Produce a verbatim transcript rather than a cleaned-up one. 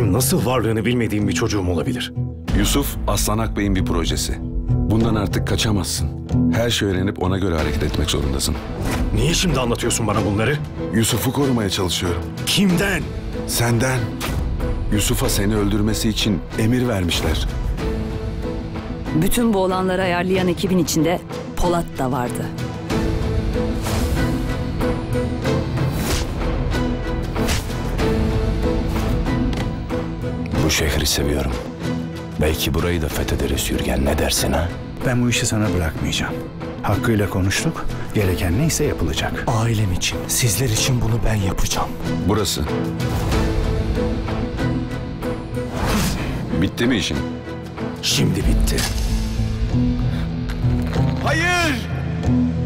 Benim nasıl varlığını bilmediğim bir çocuğum olabilir? Yusuf, Aslan Akbey'in bir projesi. Bundan artık kaçamazsın. Her şeyi öğrenip ona göre hareket etmek zorundasın. Niye şimdi anlatıyorsun bana bunları? Yusuf'u korumaya çalışıyorum. Kimden? Senden. Yusuf'a seni öldürmesi için emir vermişler. Bütün bu olanları ayarlayan ekibin içinde Polat da vardı. Bu şehri seviyorum. Belki burayı da fethederiz Yürgen, ne dersin ha? Ben bu işi sana bırakmayacağım. Hakkıyla konuştuk. Gereken neyse yapılacak. Ailem için, sizler için bunu ben yapacağım. Burası. Bitti mi işin? Şimdi bitti. Hayır!